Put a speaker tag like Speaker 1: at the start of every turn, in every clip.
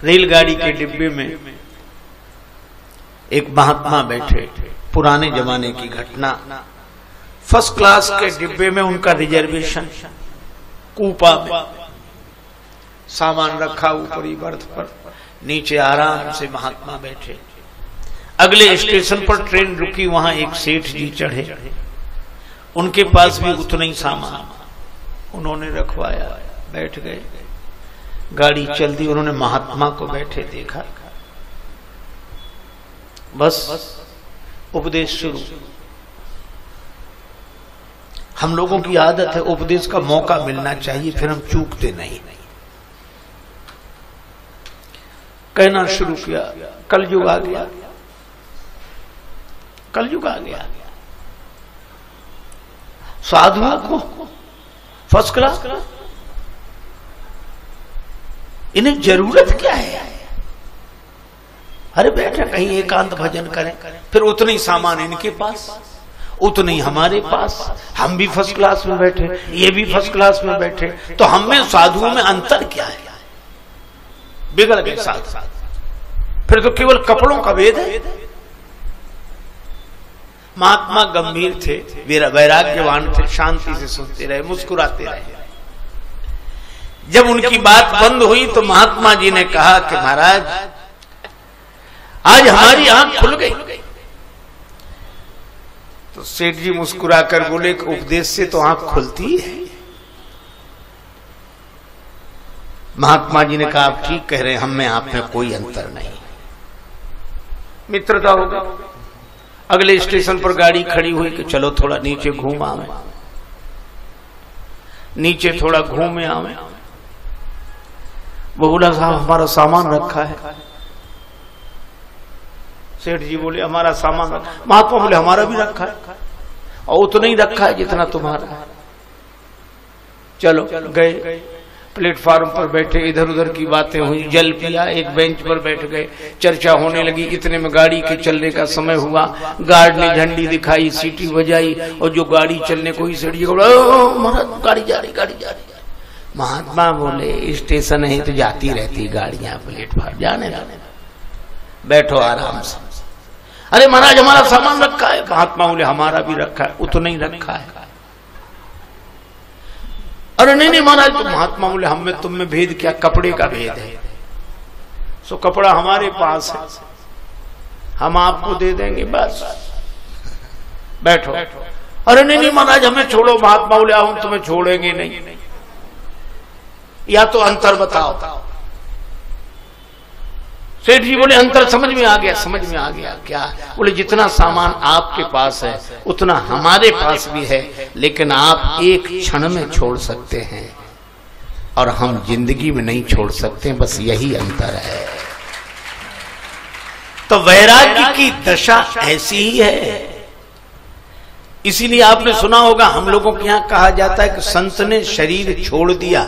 Speaker 1: रेलगाड़ी के डिब्बे में एक महात्मा बैठे, पुराने जमाने की घटना। फर्स्ट क्लास के डिब्बे में उनका रिजर्वेशन, कूपा में सामान रखा ऊपरी बर्थ पर, नीचे आराम से महात्मा बैठे। अगले स्टेशन पर ट्रेन रुकी, वहां एक सेठ जी चढ़े, उनके पास भी उतना ही सामान उन्होंने रखवाया, बैठ गए। गाड़ी चल दी, उन्होंने महात्मा को बैठे देखा, बस उपदेश शुरू। हम लोगों की आदत है उपदेश का मौका मिलना चाहिए, फिर हम चूकते नहीं। कहना शुरू किया, कलयुग आ गया, कलयुग आ गया। साधुओं को फर्स्ट क्लास, इन्हें जरूरत क्या है? अरे बैठे कहीं एकांत भजन करें, फिर उतने ही सामान इनके पास, उतने ही हमारे पास। हम भी फर्स्ट क्लास में बैठे, ये भी फर्स्ट क्लास में बैठे, तो हम में साधुओं में अंतर क्या है? बिगड़ गए साथ। फिर तो केवल कपड़ों का भेद है। महात्मा गंभीर थे, वैराग्यवान थे, शांति से सुनते रहे, मुस्कुराते रहे। जब उनकी बात बंद हुई तो महात्मा जी ने कहा कि महाराज आज हमारी आंख खुल गई। तो सेठ जी मुस्कुराकर बोले कि उपदेश से तो आंख खुलती है। महात्मा जी ने कहा आप ठीक कह रहे हैं, हम में आप में कोई अंतर नहीं, मित्रता होगा। अगले स्टेशन पर गाड़ी खड़ी हुई कि चलो थोड़ा नीचे घूम आवे, नीचे थोड़ा घूमे आवे। बोला साहब हमारा सामान रखा है। सेठ जी बोले हमारा सामान रखा। महात्मा बोले हमारा भी रखा है, और उतना ही रखा है जितना तुम्हारा है। चलो गए, प्लेटफार्म पर बैठे, इधर उधर की बातें हुई, जल पिया, एक बेंच पर बैठ गए, चर्चा होने लगी। इतने में गाड़ी के चलने का समय हुआ, गार्ड ने झंडी दिखाई, सीटी बजाई, और जो गाड़ी चलने को ही सेठ जी को महाराज गाड़ी जा रही, गाड़ी जा रही। महात्मा बोले स्टेशन है तो जाती रहती गाड़ियां, प्लेटफार्म जाने जाने, बैठो आराम से। अरे महाराज हमारा सामान रखा है। महात्मा बोले हमारा भी रखा है, उतना ही रखा है। अरे नहीं नहीं महाराज, तो महात्मा बोले हम में तुम में भेद क्या, कपड़े का भेद है। सो कपड़ा हमारे पास है, हम आपको दे देंगे, बस बैठो। अरे नहीं नहीं महाराज हमें छोड़ो। महात्मा बोले हम तुम्हें छोड़ेंगे नहीं, या तो अंतर बताओ। सेठ जी बोले अंतर समझ में आ गया, समझ में आ गया। क्या? बोले जितना सामान आपके पास है उतना हमारे पास भी है, लेकिन आप एक क्षण में छोड़ सकते हैं और हम जिंदगी में नहीं छोड़ सकते, बस यही अंतर है। तो वैराग्य की दशा ऐसी ही है। इसीलिए आपने सुना होगा हम लोगों के यहां कहा जाता है कि संत ने शरीर छोड़ दिया।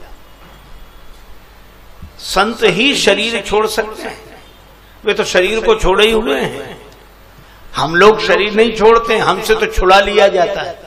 Speaker 1: संत ही शरीर छोड़ सकते हैं, वे तो शरीर को छोड़े ही हुए हैं। हम लोग शरीर नहीं छोड़ते, हमसे तो छुड़ा लिया जाता है।